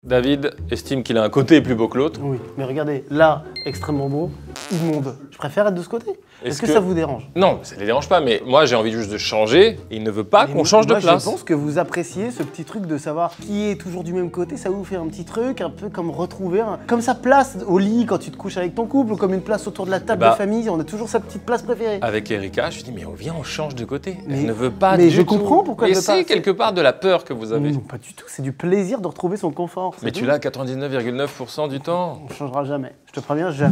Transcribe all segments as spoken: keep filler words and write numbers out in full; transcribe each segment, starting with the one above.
David estime qu'il a un côté plus beau que l'autre. Oui, mais regardez, là, extrêmement beau, immonde. Je préfère être de ce côté. Est-ce Est-ce que, que ça vous dérange? Non, ça ne les dérange pas, mais moi j'ai envie juste de changer. Et il ne veut pas Mais qu'on moi- change de moi, place. Je pense que vous appréciez ce petit truc de savoir qui est toujours du même côté. Ça vous fait un petit truc, un peu comme retrouver, un... comme sa place au lit quand tu te couches avec ton couple, ou comme une place autour de la table Bah, de famille. On a toujours sa petite place préférée. Avec Erika, je lui dis mais viens, on change de côté. Mais- elle ne veut pas mais du je tout. comprends pourquoi elle Et veut pas. c'est quelque part de la peur que vous avez. Non, pas du tout. C'est du plaisir de retrouver son confort. c'est Mais tout. tu l'as quatre-vingt-dix-neuf virgule neuf pour cent du temps. On changera jamais. Je te préviens, jamais.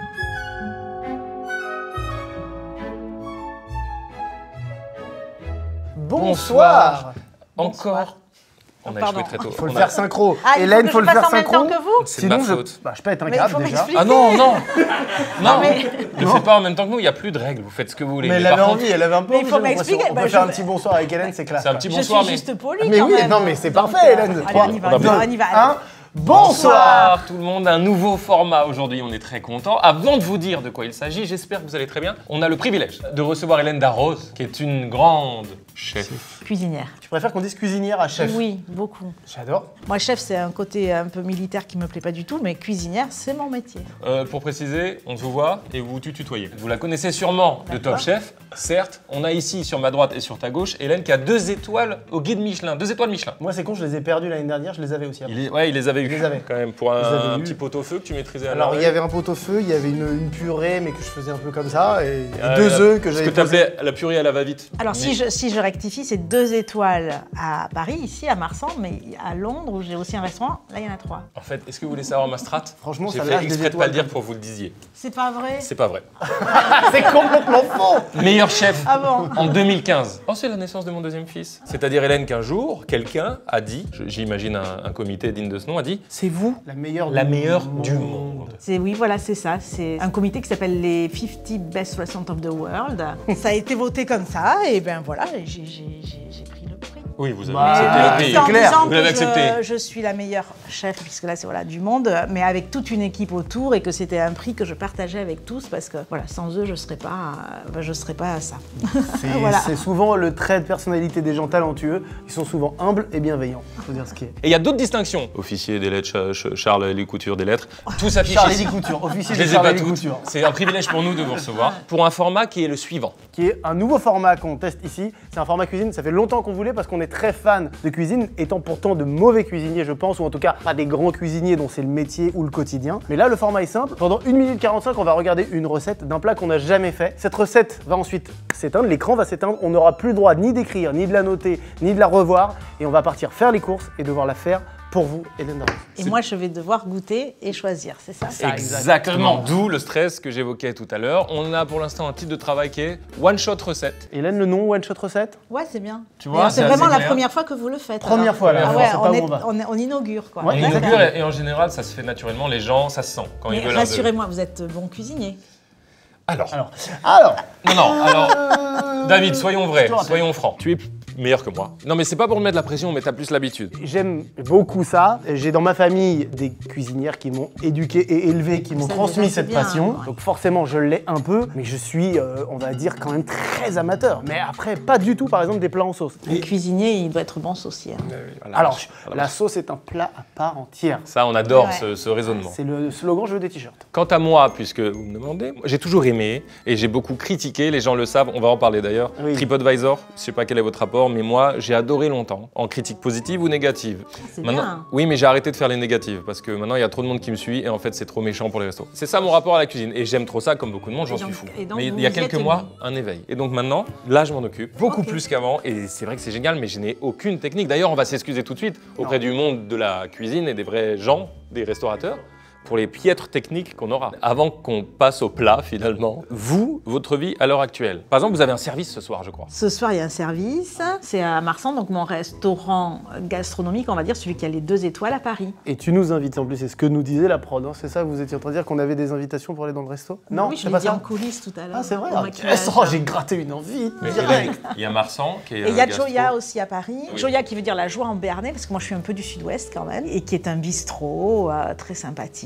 Bonsoir. Encore. On a Pardon. échoué très tôt. Faut le On a- faire synchro. Ah, il faut Hélène, que faut je le faire fasse en même synchro. temps que vous C'est de ma Sinon, je... faute. Bah, je pète un Mais câble il faut déjà. m'expliquer. Ah non, non Non, mais- ne Non. faites pas en même temps que nous, il n'y a plus de règles, vous faites ce que vous voulez. Mais elle par avait contre, envie, elle avait un peu Mais il envie, faut j'ai l'impression. m'expliquer. On Bah, peut je faire un vais- petit bonsoir avec Hélène, c'est classe. c'est un petit Je bonsoir, suis mais... juste poli Mais quand oui, même. non, mais c'est Donc, parfait, euh, Hélène. Allez, Trois, on y va, on a on y va, fait- on y va. allez. Un, bonsoir. Bonsoir tout le monde, un nouveau format aujourd'hui, on est très content. Avant de vous dire de quoi il s'agit, j'espère que vous allez très bien. On a le privilège de recevoir Hélène Darroze, qui est une grande chef. Cuisinière. Tu préfères qu'on dise cuisinière à chef? Oui, beaucoup. J'adore. Moi, chef, c'est un côté un peu militaire qui me plaît pas du tout, mais cuisinière, c'est mon métier. Euh, pour préciser, on se voit et vous tu tutoyez. Vous la connaissez sûrement de Top D'accord. Chef, certes. On a ici sur ma droite et sur ta gauche Hélène qui a deux étoiles au guide Michelin, deux étoiles Michelin. Moi, c'est con, je les ai perdus l'année dernière, je les avais aussi. avant. Il est- ouais, il les avait eu. Je les avais. Quand même pour un, Je les avais un eus. petit pot-au-feu que tu maîtrisais à Alors, il y l'oreille. avait un pot-au-feu, il y avait une, une purée, mais que je faisais un peu comme ça, et, et Euh, deux œufs que Ce j'avais que tu appelais la purée à la va-vite. Alors, si Mais- je, si je rectifie, c'est deux étoiles à Paris, ici, à Marsan, mais à Londres, où j'ai aussi un restaurant, là, il y en a trois. En fait, est-ce que vous voulez savoir ma strat? Franchement, J'ai ça fait lâche des exprès de pas étoiles le dire comme pour que vous le disiez. C'est pas vrai? C'est pas vrai. C'est complètement faux. Meilleur chef Ah bon? en deux mille quinze. Oh, c'est la naissance de mon deuxième fils. C'est-à-dire, Hélène, qu'un jour, quelqu'un a dit, je- j'imagine un, un comité digne de ce nom, a dit c'est vous La meilleure la du meilleure monde. du monde. C'est, oui, voilà, c'est ça. C'est un comité qui s'appelle les cinquante Best Restaurants of the World. Ça a été voté comme ça, et ben voilà, j'ai, j'ai, j'ai, j'ai pris le prix. Oui, vous avez Bah, accepté euh, le prix. Tout en clair. disant Vous l'avez que je- accepté. Je, suis la meilleure chef, puisque là, c'est voilà, du monde, mais avec toute une équipe autour, et que c'était un prix que je partageais avec tous, parce que voilà, sans eux, je ne serais pas, euh, je serais pas à ça. C'est Voilà. c'est souvent le trait de personnalité des gens talentueux. Ils sont souvent humbles et bienveillants. Faut dire ce qui est. Et il y a d'autres distinctions. Officier des lettres, Cha- Cha- Charles Élie Couture des lettres. Tout s'affiche Charles ici. Élie Couture, officier Je de les ai Charles pas Élie toutes. Couture. C'est un privilège pour nous de vous recevoir. Pour un format qui est le suivant. Qui est un nouveau format qu'on teste ici. C'est un format cuisine, ça fait longtemps qu'on voulait parce qu'on est très fan de cuisine, étant pourtant de mauvais cuisiniers, je pense, ou en tout cas pas des grands cuisiniers dont c'est le métier ou le quotidien. Mais là, le format est simple. Pendant une minute quarante-cinq, on va regarder une recette d'un plat qu'on n'a jamais fait. Cette recette va ensuite s'éteindre, l'écran va s'éteindre, on n'aura plus le droit ni d'écrire, ni de la noter, ni de la revoir, et on va partir faire les courses et devoir la faire pour vous, Hélène Darroze. Et moi, je vais devoir goûter et choisir, c'est ça? Ça, Exactement. D'où le stress que j'évoquais tout à l'heure. On a pour l'instant un titre de travail qui est One Shot Recette. Hélène, le nom One Shot Recette? Ouais, c'est bien. Tu vois, D'ailleurs, c'est c'est vraiment assez la clair. première fois que vous le faites. Première alors. fois, là, Ah on ouais, sait pas on, où est- on va. on est- on inaugure quoi. Ouais, On D'accord. inaugure et, et en général, ça se fait naturellement. Les gens, ça se sent quand Mais ils veulent un de- rassurez-moi, vous êtes bon cuisinier. Alors, Alors, alors, non, non, alors, David, soyons vrais, Je te rappelle. soyons francs. Tu es meilleur que moi. Non, mais c'est pas pour me mettre la pression, mais t'as plus l'habitude. j'aime beaucoup ça. J'ai dans ma famille des cuisinières qui m'ont éduqué et élevé, qui m'ont Ça, transmis déjà, c'est cette bien, passion. ouais. Donc forcément, je l'ai un peu, mais je suis, euh, on va dire, quand même très amateur. Mais après, pas du tout, par exemple, des plats en sauce. Un cuisinier, il doit être bon saucier. hein. Voilà. Alors, la sauce est un plat à part entière. Ça, on adore Ouais. ce, ce raisonnement. C'est le slogan, je veux des t-shirts. Quant à moi, puisque vous me demandez, j'ai toujours aimé et j'ai beaucoup critiqué, les gens le savent, on va en parler d'ailleurs. Oui. TripAdvisor, je sais pas quel est votre rapport, mais moi, j'ai adoré longtemps, en critique positive ou négative. C'est Maintenant, bien. oui, mais j'ai arrêté de faire les négatives parce que maintenant il y a trop de monde qui me suit et en fait c'est trop méchant pour les restos. C'est ça mon rapport à la cuisine et j'aime trop ça comme beaucoup de monde, j'en Et suis donc- fou. et donc Mais vous il y a vous quelques êtes mois, mis. un éveil. Et donc maintenant, là je m'en occupe beaucoup Ok. plus qu'avant et c'est vrai que c'est génial, mais je n'ai aucune technique. D'ailleurs, on va s'excuser tout de suite auprès du monde de la cuisine et des vrais gens, des restaurateurs, pour les piètres techniques qu'on aura. Avant qu'on passe au plat, finalement, vous, votre vie à l'heure actuelle. Par exemple, vous avez un service ce soir, je crois. Ce soir, il y a un service. C'est à Marsan, donc mon restaurant gastronomique, on va dire, celui qui a les deux étoiles à Paris. Et tu nous invites en plus, c'est ce que nous disait la prod, hein, c'est ça? Vous étiez en train de dire qu'on avait des invitations pour aller dans le resto? Non, oui, je c'est l'ai pas dit en ça? coulisses tout à l'heure. Ah, c'est vrai? au Ah, maquillage. oh, j'ai gratté une envie. Mais direct. il y a Marsan qui est. Et il y a euh, gastro. Joya aussi à Paris. Oui. Joya qui veut dire la joie en béarnais, parce que moi je suis un peu du sud-ouest quand même, et qui est un bistrot euh, très sympathique,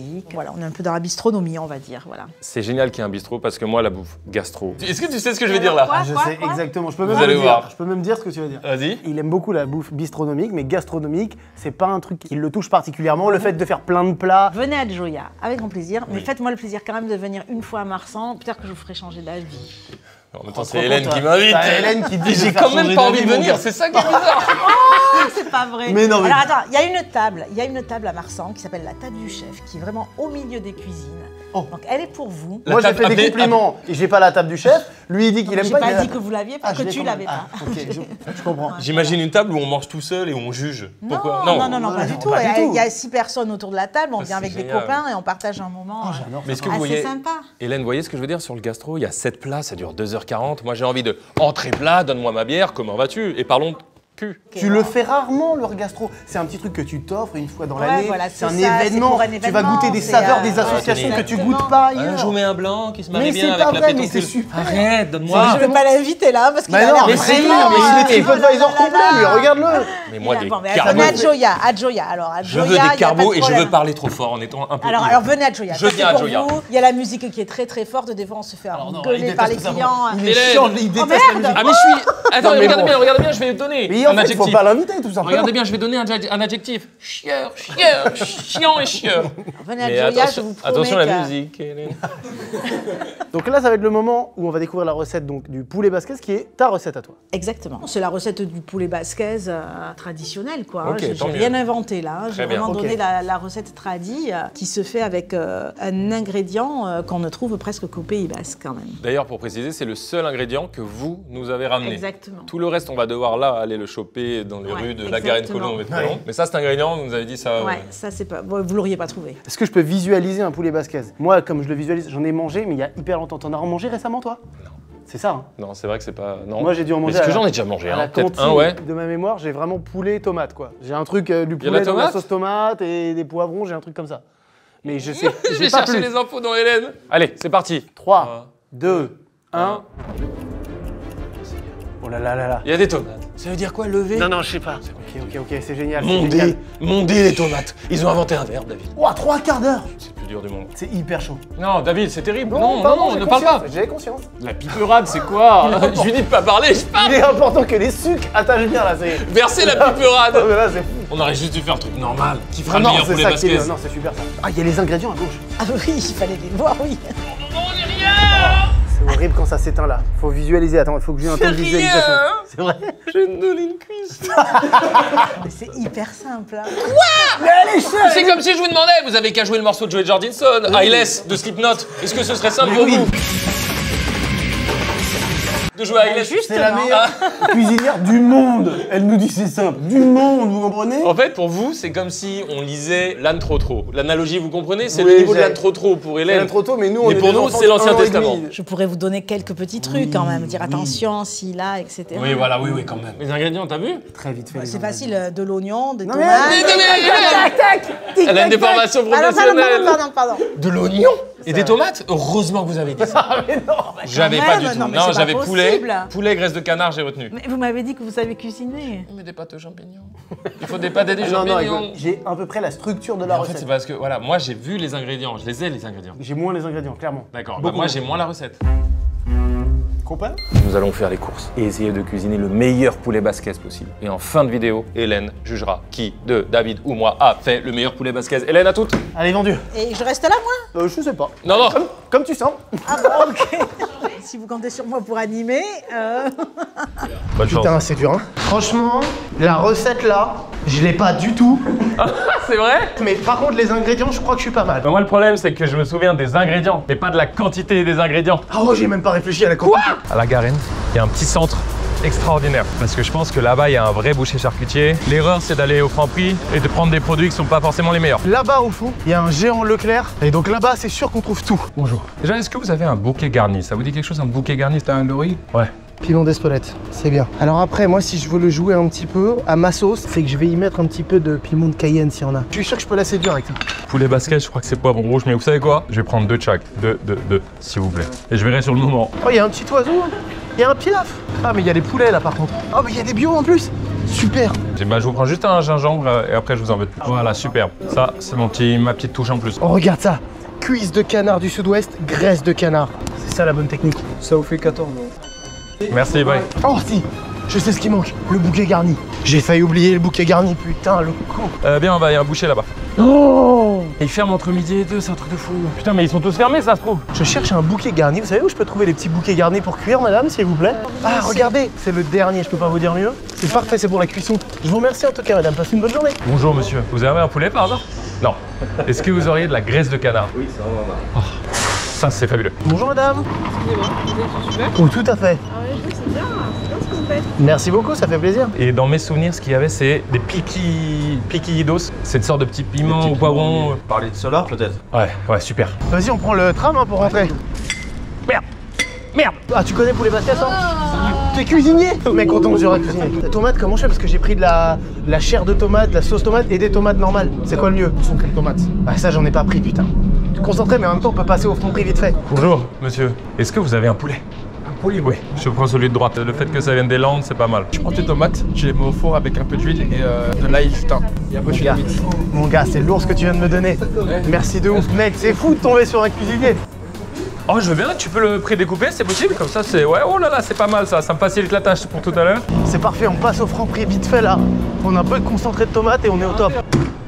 biologique. Voilà, on est un peu dans la bistronomie, on va dire. Voilà. C'est génial qu'il y ait un bistrot parce que moi, la bouffe gastro. Est-ce que tu sais ce que je vais dire là? Quoi, Je quoi, sais quoi exactement. Je peux même Vous allez le voir. dire. Je peux même dire ce que tu vas dire. Vas-y. Il aime beaucoup la bouffe bistronomique, mais gastronomique, c'est pas un truc qui le touche particulièrement. Le fait de faire plein de plats. Venez à Joya, avec grand plaisir. Mais Oui. faites-moi le plaisir quand même de venir une fois à Marsan. Peut-être que je vous ferai changer d'avis. En même temps, On c'est se rend Hélène compte, qui toi. m'invite. T'as Hélène qui dit, je vais J'ai faire quand même changer pas d'avis, envie de mon venir, gars. c'est ça qui est bizarre. C'est pas vrai. Mais non, mais- Alors attends, il y a une table, il y a une table à Marsan qui s'appelle la table du chef, qui est vraiment au milieu des cuisines. Oh. Donc elle est pour vous. La Moi, j'ai table fait des appelée- compliments et j'ai pas la table du chef. Lui, il dit qu'il aime J'ai pas. pas il a- dit que vous l'aviez, pas Ah, je que l'ai tu quand l'avais même. pas. Ah, ok, je, je comprends. J'imagine une table où on mange tout seul et on juge. Non, Pourquoi non, non, non, non, pas non, du tout. pas du Il y a- tout. il y a six personnes autour de la table, on Ah, vient c'est avec des génial. copains et on partage un moment. Oh, euh, j'adore. Mais est-ce que assez vous voyez, sympa. Hélène, vous voyez ce que je veux dire sur le gastro? Il y a sept plats, ça dure deux heures quarante. Moi, j'ai envie de entrée plat, donne-moi ma bière, comment vas-tu? Et parlons de cul. Tu le fais rarement, le gastro. C'est un petit truc que tu t'offres une fois dans Ouais, l'année. voilà, c'est c'est un, ça, c'est événement. pour un Tu vas événement, goûter des c'est, saveurs, euh, des associations ouais, que tu exactement. goûtes pas Ah, ailleurs. je vous mets un blanc qui se marie Mais bien c'est avec pas la vrai, mais pétoncule. c'est super. Arrête, donne-moi. Je vais pas l'inviter là parce qu'il Mais a non, l'air mais vraiment- c'est lui, mais mais il est c'est- TripAdvisor complet, lui, regarde-le. Mais moi, des Bon, mais carbos. venez à Joya, à Joya. Alors, à Je Joya, veux il y a des pas de carbos et je problème. veux parler trop fort en étant un peu. Alors, ivre. alors venez à Joya. Je Ça, c'est viens à pour Joya. vous. Il y a la musique qui est très très forte. Des fois, on se fait Alors non, engueuler il par les déteste tout clients. ça. Il est Hélène. chiant, il déteste merde. la musique. Ah mais je suis. Attends, Non, mais regardez bon. bien, regardez bien, je vais donner Mais en un fait, faut adjectif. pas l'inviter, tout simplement. Regardez bien, je vais donner un, adje- un adjectif. Chieur, chieur, chiant et chieur. Venez à Mais Joya, je attention, vous promets attention à la que- musique, Hélène. Donc là, ça va être le moment où on va découvrir la recette donc, du poulet basquez, qui est ta recette à toi. Exactement. C'est la recette du poulet basquez euh, traditionnelle, quoi. Ok, J'ai tant j'ai mieux. rien inventé là. J'ai Très bien. vraiment Ok. donné la, la recette tradie euh, qui se fait avec euh, un ingrédient euh, qu'on ne trouve presque qu'au Pays Basque quand même. D'ailleurs, pour préciser, c'est le seul ingrédient que vous nous avez ramené. Exactement. Tout le reste, on va devoir là aller le choper dans les Ouais, rues de la Garenne-Colomb et de Ouais. Colomb. Mais ça, cet ingrédient, vous nous avez dit ça. euh, Ouais, ça c'est pas. Bon, vous l'auriez pas trouvé. Est-ce que je peux visualiser un poulet basquez? Moi, comme je le visualise, j'en ai mangé, mais il y a hyper longtemps. T'en as mangé récemment, toi? Non. C'est ça, hein. Non, c'est vrai que c'est pas. Non. Moi, j'ai dû en manger. Est-ce que à la- j'en ai déjà mangé à hein la Peut-être cantine un, ouais. de ma mémoire, j'ai vraiment poulet tomate, quoi. J'ai un truc, euh, du y a poulet la dans la tomate sauce tomate et des poivrons, j'ai un truc comme ça. Mais je sais, Je j'ai vais pas chercher plus. les infos dans Hélène. Allez, c'est parti. trois, deux, un. un. Oh là là là là. Il y a des tomates. Ça veut dire quoi, lever Non, non, je sais pas. Ok, ok, ok, c'est génial. c'est Mondé, génial. mondé les tomates. Ils ont inventé un verbe, David. Ouah, trois quarts d'heure. C'est le plus dur du monde. C'est hyper chaud. Non, David, c'est terrible. Non, non, pardon, non, j'ai ne parle conscience, pas. J'ai conscience. La piperade, c'est quoi Je lui dis de pas parler, je parle. Il est important que les sucres attachent bien là. C'est. Versez la piperade. Oh, mais là, c'est fou. On aurait juste dû faire un truc normal. Qui fera Ah le non, meilleur c'est poulet ça qui est basquez. bien. Non, c'est super ça. Ah, il y a les ingrédients à gauche. Ah oui, il fallait les voir, oui. C'est horrible quand ça s'éteint là. Faut visualiser. Attends, il faut que j'ai un temps de C'est visualisation. rien. C'est vrai. Je vais te donner une cuisse. Mais c'est hyper simple. Hein. C'est comme si je vous demandais, vous avez qu'à jouer le morceau de Joey Jordison, Eyeless de Slipknot. Est-ce que ce serait simple Mais pour oui. vous de jouer à Eyeless? C'est la meilleure cuisinière du monde. Elle nous dit c'est simple. Du monde, vous comprenez? En fait, pour vous, c'est comme si on lisait l'âne trop trop. L'analogie, vous comprenez? C'est Oui, le niveau de j'ai- l'âne trop trop pour C'est Hélène. un trop tôt, mais nous, on Mais est pour des nous, enfants c'est de l'Ancien un an et Testament. demi. Je pourrais vous donner quelques petits trucs quand même, dire attention, si là, et cetera. Oui, voilà, oui, oui, quand même. Les ingrédients, t'as vu? Très vite fait. les C'est ingrédients. facile, euh, de l'oignon, des Non, mais- tomates. Mais donnez à Hélène. Elle a des formations Pardon, pardon, professionnelles. pardon, pardon, pardon. De l'oignon et des tomates? Heureusement que vous avez dit ça. Ah, mais non. J'avais quand pas même, du tout. non, mais Non, c'est pas j'avais poulet, possible. poulet, graisse de canard, j'ai retenu. Mais vous m'avez dit que vous savez cuisiner. Mais des pâtes aux champignons. Il faut des pâtes et des Non, non, champignons. écoute, j'ai à peu près la structure de la En fait, c'est recette. parce que, voilà, moi j'ai vu les ingrédients, je les ai les ingrédients. J'ai moins les ingrédients, clairement. D'accord, bah Beaucoup moi moins. j'ai moins la recette. Comprends? Nous allons faire les courses et essayer de cuisiner le meilleur poulet basquez possible. Et en fin de vidéo, Hélène jugera qui de David ou moi a fait le meilleur poulet basquez. Hélène, à toutes? Allez, vendu. Et je reste là, moi? Euh, je sais pas. Non, non. Comme, comme tu sens. Ah bon, ok. Si vous comptez sur moi pour animer, euh... Bonne chance. Putain, c'est dur, hein. Franchement, la recette là, je l'ai pas du tout. C'est vrai? Mais par contre, les ingrédients, je crois que je suis pas mal. Bah, moi le problème c'est que je me souviens des ingrédients, mais pas de la quantité des ingrédients. Ah oh, j'ai même pas réfléchi à la quantité. À la Garenne, il y a un petit centre extraordinaire. Parce que je pense que là-bas, il y a un vrai boucher charcutier. L'erreur, c'est d'aller au Franprix et de prendre des produits qui sont pas forcément les meilleurs. Là-bas, au fond, il y a un géant Leclerc. Et donc là-bas, c'est sûr qu'on trouve tout. Bonjour. Déjà, est-ce que vous avez un bouquet garni? Ça vous dit quelque chose, un bouquet garni? T'as un lori? Ouais. Pilon d'Espelette, c'est bien. Alors après, moi, si je veux le jouer un petit peu à ma sauce, c'est que je vais y mettre un petit peu de piment de Cayenne s'il y en a. Je suis sûr que je peux la séduire avec ça. Poulet basquez, je crois que c'est poivron rouge, mais vous savez quoi? Je vais prendre deux de chaque. Deux, deux, deux, s'il vous plaît. Et je verrai sur le moment. Oh, il y a un petit oiseau. Il y a un pilaf. Ah, mais il y a des poulets là par contre. Oh, mais il y a des bio en plus. Super. Bah, je vous prends juste un gingembre et après je vous embête plus. Voilà, superbe. Ça, c'est mon petit, ma petite touche en plus. Oh, regarde ça. Cuisse de canard du sud-ouest, graisse de canard. C'est ça la bonne technique. Ça vous fait quatorze euros. Merci, bye. Oh si, je sais ce qui manque, le bouquet garni. J'ai failli oublier le bouquet garni, putain, le con. Euh, bien, bah, il y a un boucher là-bas. Oh, Et ils ferment entre midi et deux, c'est un truc de fou. Putain, mais ils sont tous fermés, ça se trouve. je cherche un bouquet garni. Vous savez où je peux trouver les petits bouquets garnis pour cuire, madame, s'il vous plaît? Ah, regardez, c'est le dernier, je peux pas vous dire mieux. C'est parfait, c'est pour la cuisson. Je vous remercie en tout cas, madame. Passez une bonne journée. Bonjour, monsieur. Vous avez un poulet par hasard? Non. Est-ce que vous auriez de la graisse de canard? Oui, c'est vraiment mal. Oh, ça, c'est fabuleux. Bonjour, madame. Excusez-moi, vous êtes super. Oh, tout à fait. Ah ouais, je vois que c'est bien, c'est bien ce que vous faites. Merci beaucoup, ça fait plaisir. Et dans mes souvenirs, ce qu'il y avait, c'est des piqui... piquillidos. C'est une sorte de petit piment au poivron. Parler de cela, peut-être. Ouais, ouais, super. Vas-y, on prend le tram hein, pour rentrer. Merde. Merde. Ah, tu connais Poulet Basket, toi? T'es cuisinier? Mec, on tombe sur un cuisinier. La tomate, comment je fais? Parce que j'ai pris de la, de la chair de tomate, de la sauce tomate et des tomates normales. C'est quoi le mieux? Son de tomate. Ah, ça, j'en ai pas pris, putain. Je suis concentré, mais en même temps, on peut passer au fond prix vite fait. Bonjour, monsieur. Est-ce que vous avez un poulet? Un poulet, Oui, je prends celui de droite. Le fait que ça vienne des Landes, c'est pas mal. Je prends tes tomates, je les mets au four avec un peu d'huile et euh, de l'ail fin. Et après, je les Gars, mets. mon gars, c'est lourd ce que tu viens de me donner. Merci de ouf. Mec, c'est fou de tomber sur un cuisinier. Oh, je veux bien, tu peux le prédécouper, c'est possible? Comme ça, c'est... Ouais, oh là là, c'est pas mal ça. Ça me facilite la tâche pour tout à l'heure. C'est parfait, on passe au franc prix vite fait là. On a un peu de concentré de tomate et on est au top.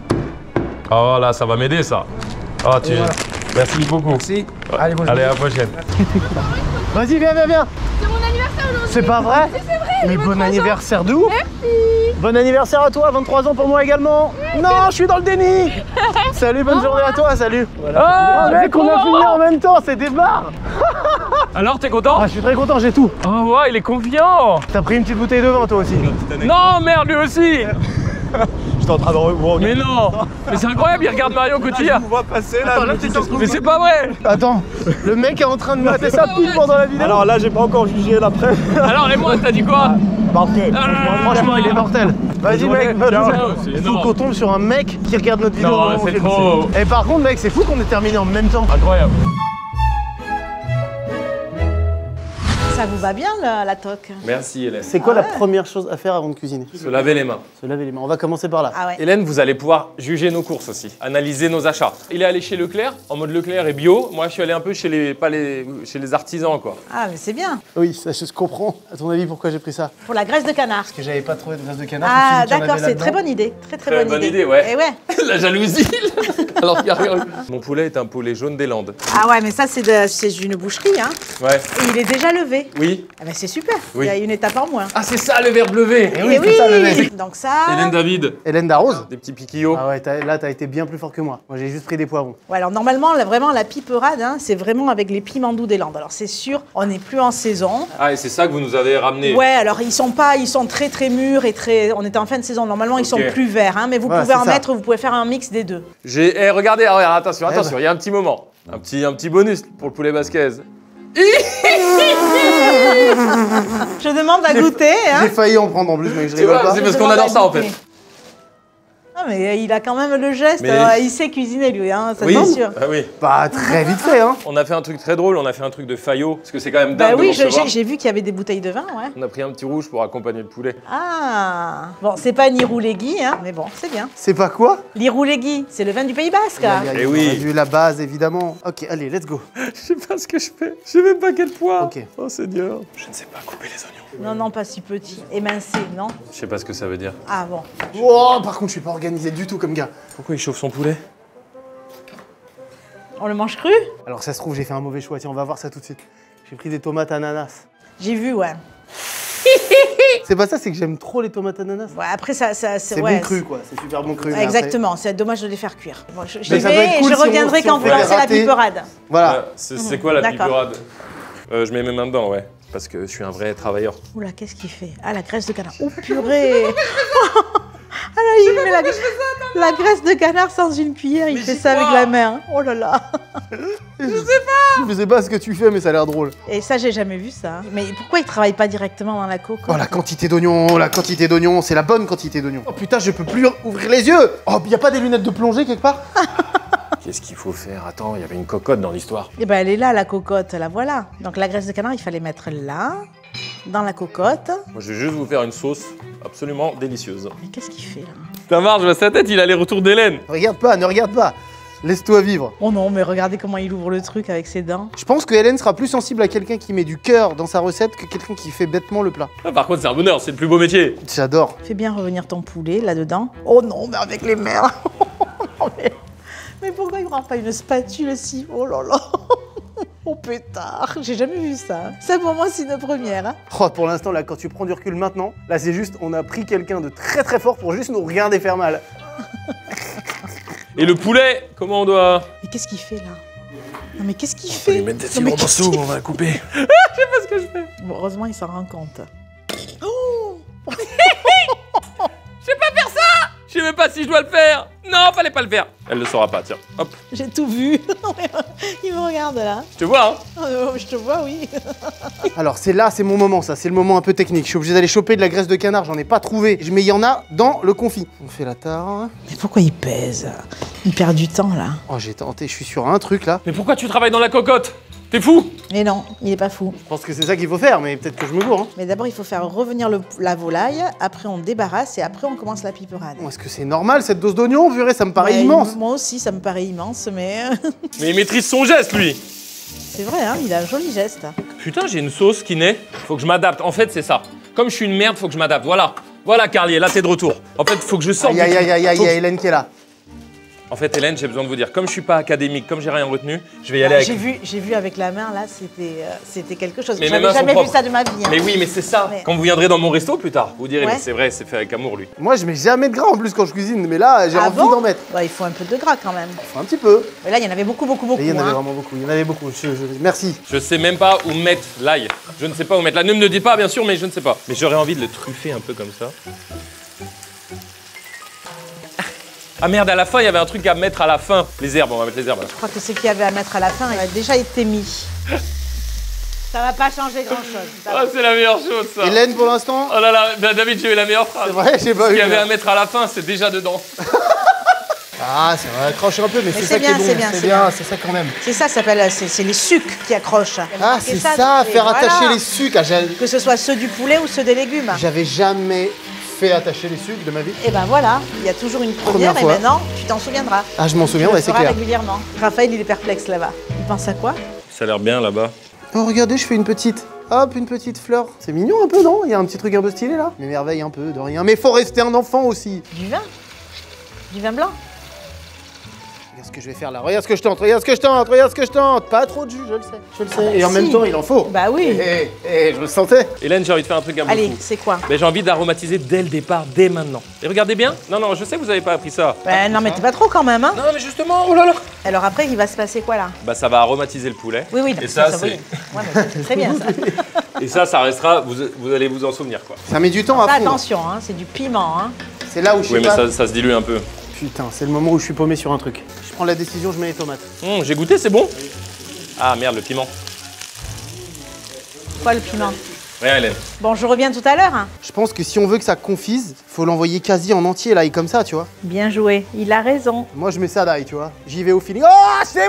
Oh là, ça va m'aider ça. Oh, tu... Merci beaucoup. Merci. Allez, bonjour. Allez, à la prochaine. Vas-y, viens, viens, viens. C'est mon anniversaire aujourd'hui. C'est pas vrai? C'est vrai. Mais bon anniversaire de ouf. Merci. Bon anniversaire à toi, vingt-trois ans pour moi également. Non, je suis dans le déni. Salut, bonne journée à toi, salut. Ah, Oh mec, on a fini en même temps, c'est des barres. Alors, t'es content? Ah, je suis très content, j'ai tout. Oh, ouais, il est confiant. T'as pris une petite bouteille de vin toi aussi. Non, merde, lui aussi. J'étais en train de vous Mais non. Mais c'est incroyable, il regarde Mario Cotillard. On va passer là. Attends, là, t'es en- Mais c'est pas vrai. Attends, le mec est en train de mater sa pile pendant la vidéo. Alors là, j'ai pas encore jugé l'après. Alors, et moi, t'as dit quoi? Parfait. Ah, Franchement, il est mortel. Vas-y mec, bonne Ciao. journée. C'est Il faut énorme. qu'on tombe sur un mec qui regarde notre vidéo. Non, au moment où c'est on fait le trop. lycée. Et par contre mec, c'est fou qu'on ait terminé en même temps. Incroyable. Ça vous va bien la, la toque? Merci, Hélène. C'est quoi la première chose à faire avant de cuisiner? Se laver les mains. Se laver les mains. On va commencer par là. Ah ouais. Hélène, vous allez pouvoir juger nos courses aussi, analyser nos achats. Il est allé chez Leclerc, en mode Leclerc et bio. Moi, je suis allé un peu chez les, pas les, chez les artisans, quoi. Ah mais c'est bien. Oui, ça je comprends. À ton avis, pourquoi j'ai pris ça? Pour la graisse de canard. Parce que j'avais pas trouvé de graisse de canard. Ah je me suis dit qu'il y en d'accord, avait c'est très là-dedans. bonne idée. Très très, Très bonne, bonne idée, ouais. Et ouais. La jalousie. Alors qu'il y a rien eu. Mon poulet est un poulet jaune des Landes. Ah ouais, mais ça c'est de- c'est une boucherie, hein. Ouais. Et il est déjà levé. Oui. Ah ben c'est super. Oui. Il y a une étape en moins. Ah, c'est ça le verbe levé. Eh oui, Et c'est ça le mec. Donc ça. Hélène David, Hélène Darroze. des petits piquillots. Ah ouais, t'as- là t'as été bien plus fort que moi. Moi j'ai juste pris des poivrons. Ouais, alors normalement, là, vraiment la piperade, hein, c'est vraiment avec les piments doux des Landes. Alors c'est sûr, on n'est plus en saison. Ah, et c'est ça que vous nous avez ramené. Ouais, alors ils sont pas, ils sont très très mûrs et très. On était en fin de saison. Normalement, ils Ok. sont plus verts, hein, mais vous Ouais, pouvez c'est en ça. mettre. Vous pouvez faire un mix des deux. J'ai. Eh, regardez, ah ouais, attention, Eh attention, ben. il y a un petit moment. Un petit, un petit bonus pour le poulet basquez. Je demande à goûter. Hein. J'ai failli en prendre en plus, mais je Tu rigole vois, pas. c'est parce Je qu'on demande adore à ça en goûter. fait. Ah mais il a quand même le geste. Mais- euh, il sait cuisiner lui, hein, ça Oui. c'est sûr. Ah oui. Bah très vite fait hein. On a fait un truc très drôle, on a fait un truc de Fayot, parce que c'est quand même Bah dingue oui, de je- recevoir. j'ai j'ai vu qu'il y avait des bouteilles de vin, ouais. On a pris un petit rouge pour accompagner le poulet. Ah bon, c'est pas ni roulegui, hein, mais bon, c'est bien. C'est pas quoi? L'iroulegui, c'est le vin du Pays Basque. Aïe, aïe, Eh on oui. aurait dû la base évidemment. Ok, allez, let's go. Je sais pas ce que je fais, je sais même pas quel poids. Ok. Oh Seigneur. Je ne sais pas couper les oignons. Non, non, pas si petit. Émincé, non? Je sais pas ce que ça veut dire. Ah bon. Oh, par contre, je suis pas organisé du tout comme gars. Pourquoi il chauffe son poulet? On le mange cru? Alors ça se trouve, j'ai fait un mauvais choix. Tiens, on va voir ça tout de suite. J'ai pris des tomates ananas. J'ai vu, ouais. C'est pas ça, c'est que j'aime trop les tomates ananas. Ouais, après, ça. ça C'est ouais, bon cru quoi, c'est super bon cru. c'est- mais après- Exactement, c'est dommage de les faire cuire. Bon, je je Mais y ça peut vais être et cool je si on- reviendrai si quand on vous fait les lancez la ratés. piperade. Voilà. Ah, c'est c'est quoi la D'accord. piperade? Euh, Je mets mes mains dedans, ouais. Parce que je suis un vrai travailleur. Oula, qu'est-ce qu'il fait? Ah, la graisse de canard. Oh purée. Ah là, il met la, la graisse de canard sans une cuillère, il fait ça avec la main. Oh là là. Je sais pas ce que tu fais, mais ça a l'air drôle. Et ça, j'ai jamais vu ça. Mais pourquoi il travaille pas directement dans la coque? Oh la quantité d'oignons, la quantité d'oignons, c'est la bonne quantité d'oignons. Oh putain, je peux plus ouvrir les yeux. Oh, y a pas des lunettes de plongée quelque part? Qu'est-ce qu'il faut faire? Attends, il y avait une cocotte dans l'histoire. Eh ben, elle est là, la cocotte, la voilà. Donc la graisse de canard, il fallait mettre là. dans la cocotte. Moi, je vais juste vous faire une sauce absolument délicieuse. Mais qu'est-ce qu'il fait là? Ça marche, je vois sa tête, il a les retours d'Hélène. Regarde pas, ne regarde pas. Laisse-toi vivre. Oh non, mais regardez comment il ouvre le truc avec ses dents. Je pense que Hélène sera plus sensible à quelqu'un qui met du cœur dans sa recette que quelqu'un qui fait bêtement le plat. Ah, par contre, c'est un bonheur, c'est le plus beau métier. J'adore. Fais bien revenir ton poulet là-dedans. Oh non, mais avec les mains. mais, mais pourquoi il prend pas une spatule aussi? Oh là là. Oh pétard, j'ai jamais vu ça. Ça pour moi c'est une première. Hein. Oh, pour l'instant, là, quand tu prends du recul maintenant, là, c'est juste, on a pris quelqu'un de très très fort pour juste nous regarder faire mal. Et le poulet, comment on doit... Mais qu'est-ce qu'il fait là? Non mais qu'est-ce qu'il fait? lui mettre des Non, mais petits morceaux, qu'est-ce on va couper. qu'il- Bon, heureusement il s'en rend compte. Oh Je sais même pas si je dois le faire. Non, fallait pas le faire. Elle le saura pas, tiens. Hop, J'ai tout vu. Il me regarde là. je te vois, hein. Oh, je te vois, oui. Alors, c'est là, c'est mon moment, ça. C'est le moment un peu technique. Je suis obligé d'aller choper de la graisse de canard, j'en ai pas trouvé. Mais il y en a dans le confit. On fait la tare. Mais pourquoi il pèse? Il perd du temps là. Oh, j'ai tenté, je suis sur un truc là. Mais pourquoi tu travailles dans la cocotte? T'es fou? Mais non, il est pas fou. Je pense que c'est ça qu'il faut faire, mais peut-être que je me gourre. Hein. Mais d'abord il faut faire revenir le- la volaille, après on débarrasse et après on commence la piperade. Bon, est-ce que c'est normal cette dose d'oignon? Purée, ça me paraît Ouais, immense. Moi aussi ça me paraît immense, mais Mais il maîtrise son geste, lui. c'est vrai, hein, il a un joli geste. Putain, j'ai une sauce qui naît. Faut que je m'adapte. En fait, c'est ça. Comme je suis une merde, faut que je m'adapte. Voilà. Voilà, Carlier, là, t'es de retour. En fait, faut que je sorte. Aïe, aïe, aïe, aïe, aïe, Faut il y que- a Hélène qui est là. En fait, Hélène, j'ai besoin de vous dire, comme je suis pas académique, comme j'ai rien retenu, je vais y aller Ah, avec. J'ai vu, j'ai vu avec la main là, c'était, euh, c'était quelque chose. Mais mes J'avais mains sont jamais vu propres. ça de ma vie. hein. Mais oui, mais c'est ça. Mais- Quand vous viendrez dans mon resto plus tard, vous direz, Ouais. mais c'est vrai, c'est fait avec amour, lui. Moi, je mets jamais de gras en plus quand je cuisine, mais là, j'ai Ah envie bon d'en mettre. Ouais, il faut un peu de gras quand même. Faut un petit peu. Mais là, il y en avait beaucoup, beaucoup, beaucoup. Et il y en avait hein. vraiment beaucoup. Il y en avait beaucoup. Je- je- Merci. Je sais même pas où mettre l'ail. Je ne sais pas où mettre l'ail. Ne me le dites pas, bien sûr, mais je ne sais pas. Mais j'aurais envie de le truffer un peu comme ça. Ah merde, à la fin, il y avait un truc à mettre à la fin. Les herbes, on va mettre les herbes. Là. Je crois que ce qu'il y avait à mettre à la fin, il a déjà été mis. Ça va pas changer grand-chose. Ça va. Ah, c'est la meilleure chose, ça. Hélène, pour l'instant, Oh là là, bah, David, j'ai eu la meilleure phrase. c'est vrai, j'ai pas Ce eu. qu'il y avait là. à mettre à la fin, c'est déjà dedans. Ah, ça va accrocher un peu, mais, c'est c'est ça qui bien, est bon. c'est bien, C'est c'est bien, bien. c'est ça qu'on aime. C'est ça, ça s'appelle, c'est, c'est les sucres qui accrochent. Ah, Et c'est ça, et faire voilà. attacher les sucres. Ah, j'a- Que ce soit ceux du poulet ou ceux des légumes. J'avais jamais fait attacher les sucres de ma vie. Et ben voilà, il y a toujours une Première première, fois. et maintenant, tu t'en souviendras. Ah, je m'en souviens, Tu ouais, le c'est feras clair. régulièrement. Raphaël, il est perplexe là-bas. Il pense à quoi? Ça a l'air bien là-bas. Oh, regardez, je fais une petite. Hop, une petite fleur. C'est mignon un peu, non? Il y a un petit truc un peu stylé là. Mais merveille un peu, de rien. Mais faut rester un enfant aussi. Du vin? Du vin blanc? Regarde ce que je vais faire là. Regarde ce que je tente, regarde ce que je tente, regarde ce que je tente. Pas trop de jus, je le sais. Je le sais. bah Et en si. même temps, il en faut. Bah oui. Eh, eh, je le sentais. Hélène, j'ai envie de faire un truc un peu Allez, fou. c'est quoi? Mais j'ai envie d'aromatiser dès le départ, dès maintenant. Et regardez bien. Non, non, je sais que vous avez pas appris ça. Ben non, mais t'es pas trop quand même, hein? Non, mais justement, oh là là. Alors après, il va se passer quoi là? Bah, ça va aromatiser le poulet. Oui, oui, Et ça, c'est. oui. Ouais, mais c'est très bien ça. Et ça, ça restera. Vous, vous allez vous en souvenir, quoi. Ça met du temps à Ça, fondre. attention, hein, c'est du piment. Hein. C'est là où je sais Oui, mais pas. ça, ça se dilue un peu. Putain, c'est le moment où je suis paumé sur un truc. Je prends la décision, je mets les tomates. Hum, j'ai goûté, c'est bon. Ah merde, le piment. Quoi le piment? Rien, Hélène. Bon, je reviens tout à l'heure. hein. Je pense que si on veut que ça confise, faut l'envoyer quasi en entier là, et comme ça, tu vois. Bien joué, il a raison. Moi, je mets ça d'ail, tu vois. J'y vais au feeling. Oh, c'est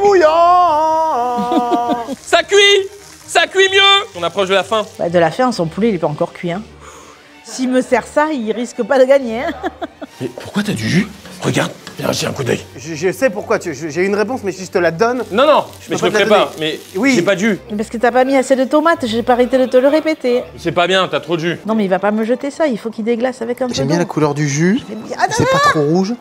bouillant. Ça cuit. Ça cuit mieux. On approche de la fin. Bah, de la fin, son poulet, il est pas encore cuit. Hein. S'il me sert ça, il risque pas de gagner. Hein. Mais pourquoi t'as du jus? Regarde, viens, j'ai un coup d'œil. je, je sais pourquoi. tu- je- J'ai une réponse, mais si je te la donne, Non, non, mais je peux le pas te ferai la pas. donner. Mais Oui. j'ai pas de jus. Parce que t'as pas mis assez de tomates, j'ai pas arrêté de te le répéter. C'est pas bien, t'as trop de jus. Non, mais il va pas me jeter ça, il faut qu'il déglace avec un peu j'aime d'eau. bien la couleur du jus. Ah, non, C'est pas trop rouge.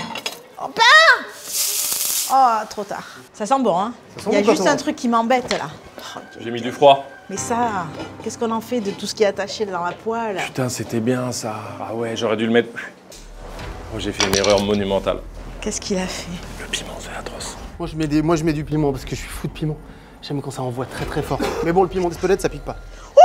Oh, trop tard. Ça sent bon, hein. Ça sent Il y a bon quand juste on- un truc qui m'embête, là. Oh, J'ai mis du froid. mais ça, qu'est-ce qu'on en fait de tout ce qui est attaché dans la poêle? Putain, c'était bien ça. Ah ouais, j'aurais dû le mettre. Oh, j'ai fait une erreur monumentale. Qu'est-ce qu'il a fait? Le piment, c'est atroce. Moi je, mets des, moi, je mets du piment parce que je suis fou de piment. J'aime quand ça envoie très très fort. Mais bon, le piment d'Espelette, ça pique pas.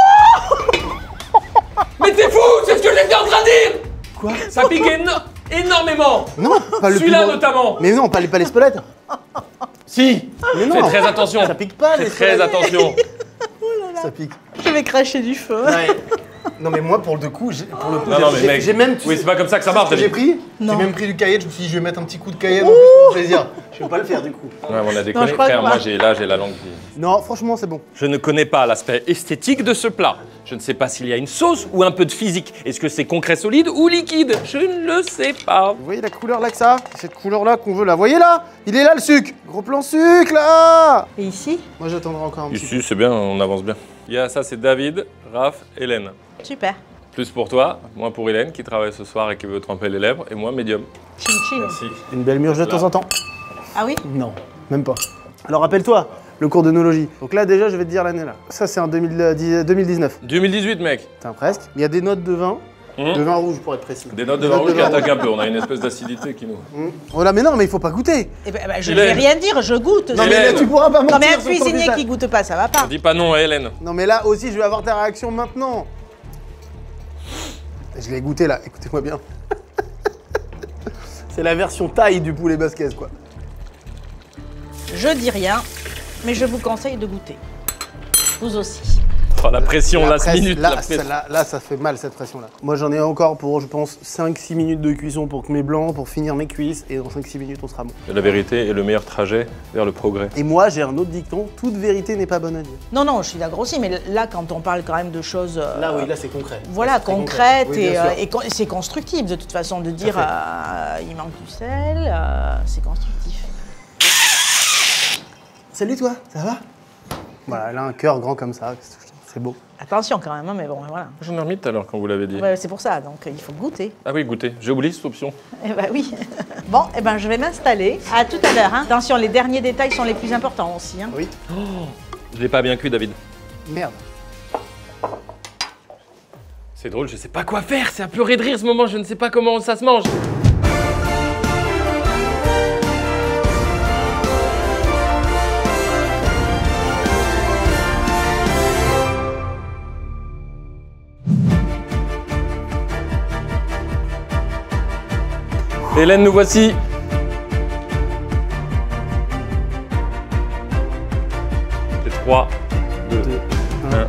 Mais t'es fou, c'est ce que j'étais en train de dire. Quoi? Ça pique éno- énormément. Non, pas le Celui-là piment. notamment. Mais non, pas, les- pas l'Espelette. Si. Mais non. Fais très attention. Ça pique pas, Fais les très Espelette. attention. Ça pique. Je vais cracher du feu. Ouais. Non mais moi pour le coup, j'ai- pour le coup, Non, non, mais j'ai- mec. j'ai même. tu Oui, sais- c'est pas comme ça que ça tu sais marche, ce que j'ai David. pris. Non. J'ai même pris du cayenne. Je me suis dit, je vais mettre un petit coup de cayenne en plus pour mon plaisir. Je vais pas le faire du coup. Ouais, on a déconné, je crois frère. que Moi, pas. j'ai là, j'ai la langue qui... Non, franchement, c'est bon. Je ne connais pas l'aspect esthétique de ce plat. Je ne sais pas s'il y a une sauce ou un peu de physique. Est-ce que c'est concret solide ou liquide? Je ne le sais pas. Vous voyez la couleur là que ça? C'est cette couleur là qu'on veut là. Voyez là? Il est là le sucre. Gros plan sucre là. Et ici? Moi j'attendrai encore un petit peu. Ici, c'est bien, on avance bien. Il y a ça, c'est David, Raph, Hélène. Super. Plus pour toi, moins pour Hélène qui travaille ce soir et qui veut tremper les lèvres, et moi, médium. Chin chin. Merci. Une belle mûre de temps en temps. Ah oui? Non, même pas. Alors rappelle-toi, le cours d'œnologie. Donc là déjà je vais te dire l'année là. Ça c'est en deux mille dix deux mille dix-neuf. deux mille dix-huit, mec. Putain presque. Il y a des notes de vin. Mmh. De vin rouge pour être précis. Des notes de vin rouge qui attaquent un peu, on a une espèce d'acidité qui nous... Mmh. Oh là mais non mais il faut pas goûter. Eh ben, ben, je Hélène. vais rien dire, je goûte. Non Hélène. mais là, tu pourras pas mentir Non mais un sur ton cuisinier visage. qui goûte pas, ça va pas. Dis pas non à Hélène. Non mais là aussi je vais avoir ta réaction maintenant. Je l'ai goûté là, écoutez-moi bien. C'est la version taille du poulet basquez quoi. Je dis rien, mais je vous conseille de goûter. Vous aussi. Oh, la pression, La last presse, minute, là, la pression. ça, là, là, ça fait mal cette pression là. Moi j'en ai encore pour je pense cinq six minutes de cuisson pour que mes blancs, pour finir mes cuisses et dans cinq six minutes on sera bon. La vérité est le meilleur trajet vers le progrès. Et moi j'ai un autre dicton, toute vérité n'est pas bonne à dire. Non, non, je suis d'accord aussi, mais là, quand on parle quand même de choses. euh, Là oui, là c'est concret. Voilà, Là, c'est très concrètes concret. Oui, et, bien euh, sûr. et con- et c'est constructif de toute façon de dire fait. euh, il manque du sel, euh, c'est constructif. Salut toi, ça va? Voilà, elle a un cœur grand comme ça, c'est beau. Attention quand même, hein, mais bon, voilà. J'en ai remis tout à l'heure quand vous l'avez dit. Ouais, c'est pour ça, donc euh, il faut goûter. Ah oui, goûtez. J'ai oublié cette option. Eh ben oui. Bon, eh ben je vais m'installer. À tout à l'heure. Hein. Attention, les derniers détails sont les plus importants aussi. Hein. Oui. Je l'ai pas bien cuit, David. Merde. C'est drôle, je sais pas quoi faire. C'est à pleurer de rire ce moment. Je ne sais pas comment ça se mange. Hélène, nous voici. C'est trois, deux, un.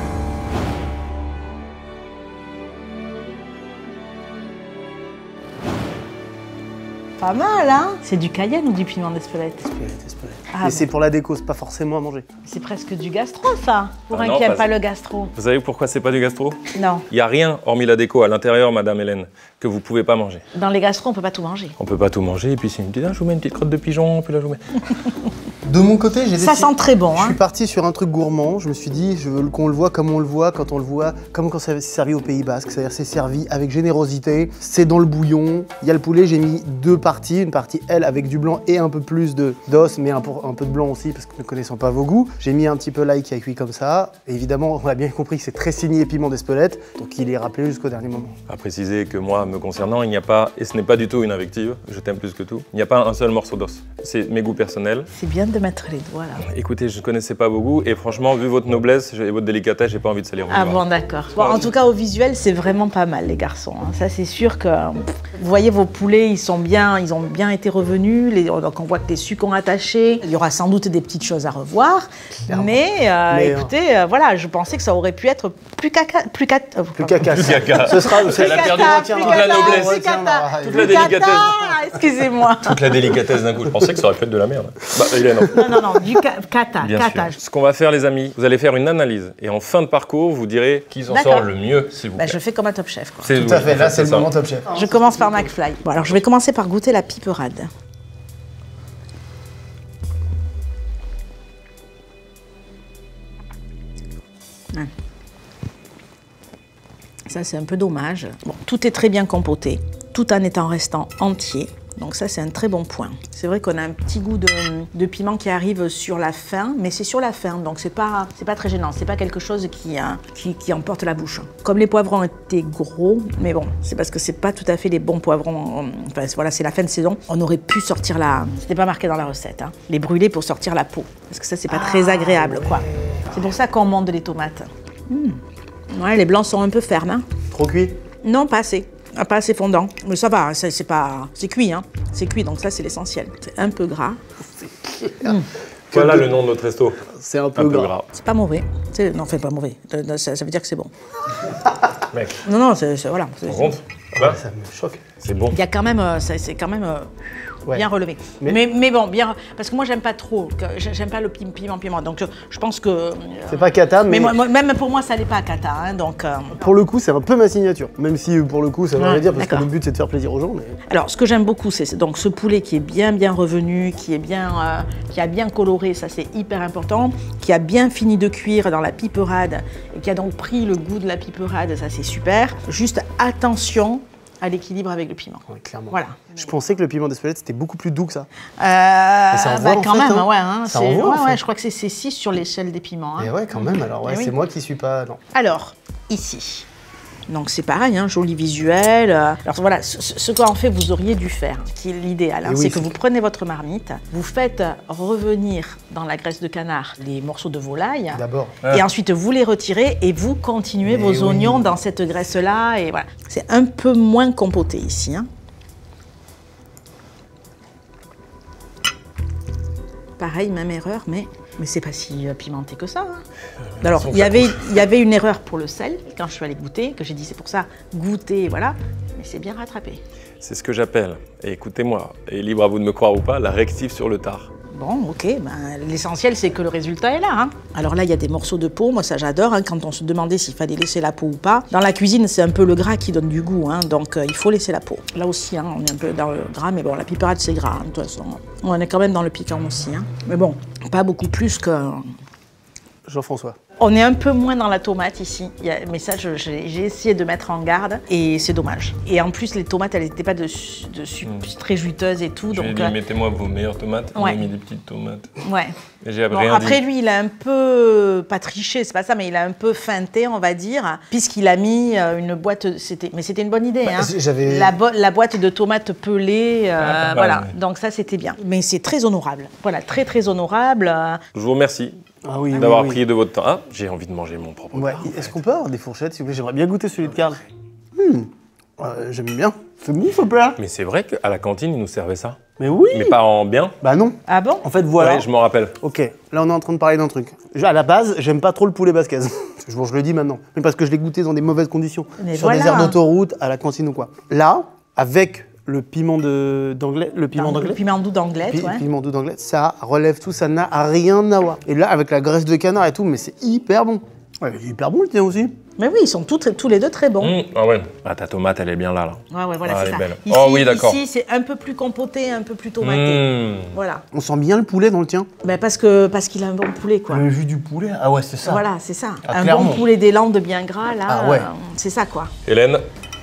Pas mal, hein? C'est du cayenne ou du piment d'Espelette? Espelette, espelette. Ah Mais bon. c'est pour la déco, c'est pas forcément à manger. C'est presque du gastro, ça. Pour Ah un non, qui aime pas pas ça. le gastro. Vous savez pourquoi c'est pas du gastro? Non. Il n'y a rien, hormis la déco, à l'intérieur, Madame Hélène, que vous pouvez pas manger. Dans les gastros, on peut pas tout manger. On peut pas tout manger, et puis si une petite, ah, je vous mets une petite crotte de pigeon, puis là je vous mets... De mon côté, j'ai Ça décidé- sent très bon, Je hein? suis parti sur un truc gourmand. Je me suis dit, je veux qu'on le voit comme on le voit quand on le voit, comme quand c'est servi au Pays Basque. C'est-à-dire, c'est servi avec générosité. C'est dans le bouillon. Il y a le poulet. J'ai mis deux parties. Une partie, elle, avec du blanc et un peu plus de d'os, mais un, peu- un peu de blanc aussi, parce que ne connaissant pas vos goûts. J'ai mis un petit peu l'ail qui a cuit comme ça. Et évidemment, on a bien compris que c'est très signé piment d'Espelette. Donc, il est rappelé jusqu'au dernier moment. À préciser que moi, me concernant, il n'y a pas, et ce n'est pas du tout une invective, je t'aime plus que tout, il n'y a pas un seul morceau d'os. C'est mes goûts personnels. C'est bien de mettre les doigts, là. Écoutez, je ne connaissais pas vos goûts, et franchement, vu votre noblesse et votre délicatesse, j'ai pas envie de salir Ah bon, d'accord. Bon, en tout cas, au visuel, c'est vraiment pas mal, les garçons. hein. Ça, c'est sûr que vous voyez vos poulets, ils sont bien, ils ont bien été revenus. Les- donc, on voit que les sucs ont attaché. Il y aura sans doute des petites choses à revoir. Clairement. Mais, euh, Mais, écoutez, euh, voilà, je pensais que ça aurait pu être plus caca, plus cat, euh, Plus pardon. caca. Plus caca. Ce sera. Elle a Plus perdu cata, toute plus la cata, noblesse. plus cata, Toute la plus cata, délicatesse. excusez-moi. Toute la délicatesse d'un coup, je pensais que ça aurait pu être de la merde. Bah, Hélène, Non, non, non, du ca- cata, bien cata. sûr. Ce qu'on va faire, les amis, vous allez faire une analyse, et en fin de parcours, vous direz qui s'en D'accord. sort le mieux, s'il vous Bah, plaît. je fais comme un top chef, quoi. C'est- Tout à oui, fait. Là, c'est le ça. moment top chef. Je commence par McFly. Bon, alors je vais commencer par goûter la piperade. Hum. Ça, c'est un peu dommage. Bon, tout est très bien compoté, tout en étant restant entier. Donc ça, c'est un très bon point. C'est vrai qu'on a un petit goût de, de piment qui arrive sur la fin, mais c'est sur la fin, donc c'est pas, c'est pas très gênant. C'est pas quelque chose qui, hein, qui, qui emporte la bouche. Comme les poivrons étaient gros, mais bon, c'est parce que c'est pas tout à fait les bons poivrons. Enfin, voilà, c'est la fin de saison. On aurait pu sortir la... C'était pas marqué dans la recette, hein. Les brûler pour sortir la peau. Parce que ça, c'est pas très agréable, quoi. C'est pour ça qu'on monte les tomates. Mmh. Ouais, les blancs sont un peu fermes, hein. Trop cuit. Non, pas assez. Ah, pas assez fondant. Mais ça va, c'est c'est pas... C'est cuit, hein. C'est cuit, donc ça, c'est l'essentiel. C'est un peu gras. Voilà le nom de notre resto. C'est un Un peu, peu gras. gras. C'est pas mauvais. C'est- Non, enfin, pas mauvais. Euh, Ça, ça veut dire que c'est bon. Mec, Non, non, c'est... c'est- Voilà. C'est- on compte Là, Ça me choque. c'est bon. Il y a quand même... euh, c'est c'est quand même... euh, Ouais. bien relevé. Mais- Mais... Mais, bon, bien, parce que moi j'aime pas trop, que- j'aime pas le pim- piment piment, donc je, je pense que. euh, C'est pas cata, mais, mais moi- moi- même pour moi ça n'est pas cata, hein, donc. euh, pour le coup, c'est un peu ma signature. Même si pour le coup, ça veut Ouais, rien dire parce que d'accord. le but c'est de faire plaisir aux gens. Mais... Alors, ce que j'aime beaucoup, c'est donc ce poulet qui est bien bien revenu, qui est bien, euh, qui a bien coloré, ça c'est hyper important, qui a bien fini de cuire dans la piperade et qui a donc pris le goût de la piperade, ça c'est super. Juste attention à l'équilibre avec le piment. Ouais, clairement. Voilà. Je pensais que le piment d'Espelette c'était beaucoup plus doux que ça. Euh, ça envoie, bah, en quand fait, même, hein. ouais. Hein, Ça c'est- envoie, en ouais, ouais, fait. je crois que c'est six sur l'échelle des piments. hein. Et ouais, quand même. Alors ouais, Eh oui. c'est moi qui suis pas. Non. Alors, ici. Donc c'est pareil, hein, joli visuel. euh. Alors voilà, ce, ce- ce qu'en fait vous auriez dû faire, qui est l'idéal, hein, Et oui, c'est que c'est vous clair. prenez votre marmite, vous faites revenir dans la graisse de canard les morceaux de volaille, D'abord. et ensuite vous les retirez et vous continuez Mais vos oui. oignons dans cette graisse-là. Et voilà, c'est un peu moins compoté ici. hein. Pareil, même erreur, mais, mais c'est pas si euh, pimenté que ça. hein. Alors, il y, avait, il y avait une erreur pour le sel, quand je suis allée goûter, que j'ai dit c'est pour ça, goûter, voilà. Mais c'est bien rattrapé. C'est ce que j'appelle, et écoutez-moi, et libre à vous de me croire ou pas, la rectif sur le tard. Bon, ok, ben, l'essentiel c'est que le résultat est là. hein. Alors là, il y a des morceaux de peau, moi ça j'adore, hein, quand on se demandait s'il fallait laisser la peau ou pas. Dans la cuisine, c'est un peu le gras qui donne du goût, hein, donc euh, il faut laisser la peau. Là aussi, hein, on est un peu dans le gras, mais bon, la piperade c'est gras, hein, de toute façon. On est quand même dans le piquant aussi. hein. Mais bon, pas beaucoup plus que... Jean-François. On est un peu moins dans la tomate ici, Il y a- mais ça je- j'ai j'ai essayé de mettre en garde et c'est dommage. Et en plus les tomates elles n'étaient pas de, su- de su- très juteuses et tout, Je lui ai donc dit, euh, mettez-moi vos meilleures tomates, Ouais. il m'a mis des petites tomates. ouais. Et j'ai Bon, rien après dit. lui il a un peu, pas triché, c'est pas ça, mais il a un peu feinté on va dire, puisqu'il a mis euh, une boîte, c'était, mais c'était une bonne idée. hein. j'avais- La, bo- la boîte de tomates pelées, euh, Ah, pas mal, voilà, ouais. donc ça c'était bien. Mais c'est très honorable, voilà, très très honorable. euh, Je vous remercie Ah oui. oui, d'avoir oui. pris de votre temps. Ah, j'ai envie de manger mon propre Ouais. pain. Est-ce qu'on peut avoir des fourchettes, s'il vous plaît? J'aimerais bien goûter celui de Karl. Hmm. Euh, J'aime bien. C'est bon, ce plat. Mais c'est vrai qu'à la cantine, ils nous servaient ça. Mais oui. Mais pas en bien. Bah non. Ah bon? En fait, voilà. Ouais, je m'en rappelle. Ok, là on est en train de parler d'un truc. Je- À la base, j'aime pas trop le poulet basquez. je, bon, je le dis maintenant. Mais parce que je l'ai goûté dans des mauvaises conditions. Mais sur des voilà. aires d'autoroute, à la cantine ou quoi. Là, avec le piment de- d'anglais, le piment Le d'anglais, piment doux d'Anglette, pi- ouais. piment doux d'anglais, ça relève tout, ça n'a rien à voir. Et là, avec la graisse de canard et tout, mais c'est hyper bon. Ouais, il est hyper bon le tien aussi. Mais oui, ils sont tous, tous les deux très bons. Mmh, ah ouais. Ah, ta tomate, elle est bien là, là. Ouais, ouais, voilà, Ah, c'est elle est ça. belle. Ici, Oh oui, d'accord. Ici, c'est un peu plus compoté, un peu plus tomaté. Mmh. Voilà. On sent bien le poulet dans le tien. Ben parce que parce qu'il a un bon poulet, quoi. Le jus du poulet, ah ouais, c'est ça. Voilà, c'est ça. Ah, un clairement. bon poulet des Landes bien gras, là, Ah ouais. euh, c'est ça, quoi. Hélène,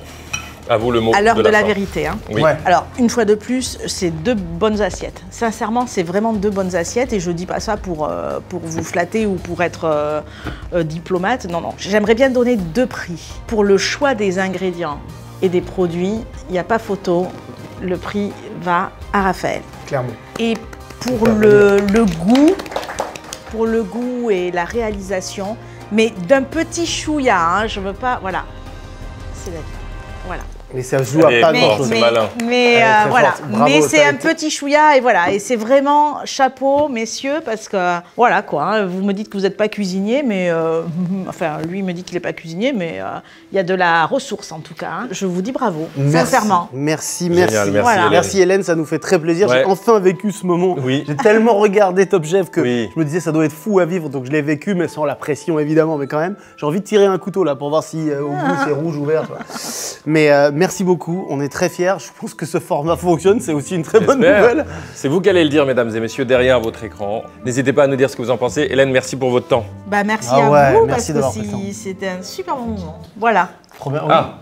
à vous le mot À l'heure de, la la fin. vérité. Hein. Oui. Ouais. Alors, une fois de plus, c'est deux bonnes assiettes. Sincèrement, c'est vraiment deux bonnes assiettes et je dis pas ça pour, euh, pour vous flatter ou pour être euh, euh, diplomate. Non, non. J'aimerais bien donner deux prix. Pour le choix des ingrédients et des produits, il n'y a pas photo. Le prix va à Raphaël. Clairement. Et pour le, le goût, pour le goût et la réalisation, mais d'un petit chouïa, hein, je veux pas, voilà, c'est la vie. Voilà. Mais ça se joue à Elle est pas forte, grand chose. c'est malin. mais Elle est euh, très voilà, forte. Bravo, mais c'est t'as un été- petit chouïa et voilà, et c'est vraiment chapeau, messieurs, parce que voilà quoi. hein, vous me dites que vous n'êtes pas cuisinier, mais euh, enfin lui il me dit qu'il n'est pas cuisinier, mais euh, il y a de la ressource en tout cas. hein. Je vous dis bravo, Merci. sincèrement. Merci, Génial, merci. merci, Voilà. Hélène. Merci Hélène, ça nous fait très plaisir. Ouais. J'ai enfin vécu ce moment. Oui. J'ai tellement regardé Top Chef que Oui. je me disais ça doit être fou à vivre, donc je l'ai vécu, mais sans la pression évidemment, mais quand même. J'ai envie de tirer un couteau là pour voir si euh, au bout c'est rouge ou vert. tu vois. Mais euh, merci beaucoup, on est très fiers. Je pense que ce format fonctionne, c'est aussi une très bonne J'espère. nouvelle. C'est vous qui allez le dire, mesdames et messieurs, derrière votre écran. N'hésitez pas à nous dire ce que vous en pensez. Hélène, merci pour votre temps. Bah merci Ah à ouais, vous merci parce d'avoir que pris le temps. si- c'était un super bon moment. Voilà. Trop bien. Ah,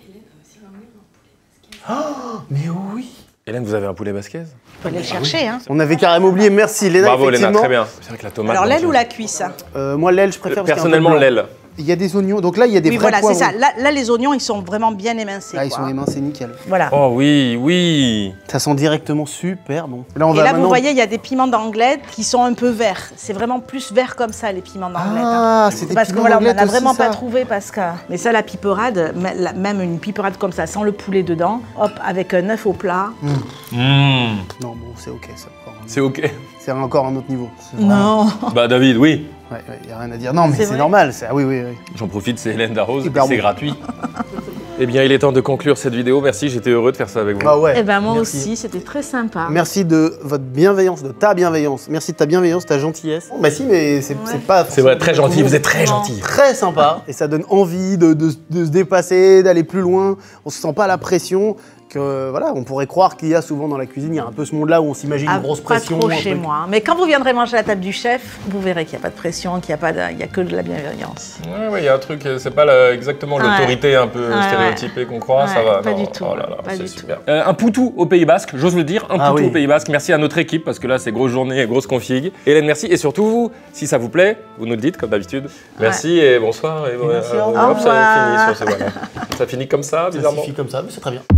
Mais oui. Hélène, vous avez un poulet basquez? Faut aller le chercher. Hein. On avait carrément oublié. Merci Léna. Bravo, Hélène, effectivement. très bien. C'est vrai que la tomate. Alors dans l'aile le- ou la cuisse? Euh, moi l'aile, je préfère. parce qu'il y a un peu Personnellement, blanc. l'aile. Il y a des oignons. Donc là, il y a des Oui vrais voilà, c'est poivrons. ça. Là, là, les oignons ils sont vraiment bien émincés. Là, ils quoi, sont hein. émincés, nickel. Voilà. Oh oui, oui. Ça sent directement super bon. Là, on Et va là, maintenant- vous voyez, il y a des piments d'Anglette qui sont un peu verts. C'est vraiment plus vert comme ça, les piments d'Anglette. hein. Ah, c'était Parce que voilà, on n'en a vraiment pas trop. trouvé parce que. Mais ça, la piperade, me- la- même une piperade comme ça, sans le poulet dedans, hop, avec un œuf au plat. Mmh. Non, bon, c'est ok, ça. encore un- C'est ok. C'est encore un autre niveau. C'est vraiment- Non. Bah, David, oui. Ouais, ouais, y a rien à dire. Non, mais C'est c'est vrai normal. c'est- Ah oui, oui, oui. J'en profite, c'est Hélène Darroze, Hyper c'est bon. gratuit. Eh bien, il est temps de conclure cette vidéo. Merci, j'étais heureux de faire ça avec vous. Bah ouais. Eh ben moi Merci. aussi, c'était très sympa. Merci de votre bienveillance, de ta bienveillance. Merci de ta bienveillance, ta gentillesse. Bah si, mais c'est Ouais. c'est pas... C'est vrai, très gentil, vous êtes Non. très gentil. Très sympa. Et ça donne envie de, de- de se dépasser, d'aller plus loin. On se sent pas la pression. Que voilà, on pourrait croire qu'il y a souvent dans la cuisine, il y a un peu ce monde-là où on s'imagine Ah, une grosse pas pression. trop un chez truc. moi. Mais quand vous viendrez manger à la table du chef, vous verrez qu'il n'y a pas de pression, qu'il n'y a, pas de- il y a que de la bienveillance. Ouais, ouais, il y a un truc, c'est pas la- exactement Ouais. l'autorité un peu Ouais, stéréotypée qu'on croit, Ouais, ça va. pas non. du tout, Oh là là, pas c'est du super. Euh, un poutou au Pays Basque, j'ose le dire, un Ah poutou oui. au Pays Basque. Merci à notre équipe parce que là c'est grosse journée, grosse config. Hélène, merci et surtout vous, si ça vous plaît, vous nous le dites comme d'habitude. Merci et bonsoir. Et, Merci, euh, au revoir. hop, ça Au revoir. finit sur ce voilà. Ça finit comme ça, Ça bizarrement. suffit comme ça, mais c'est très bien.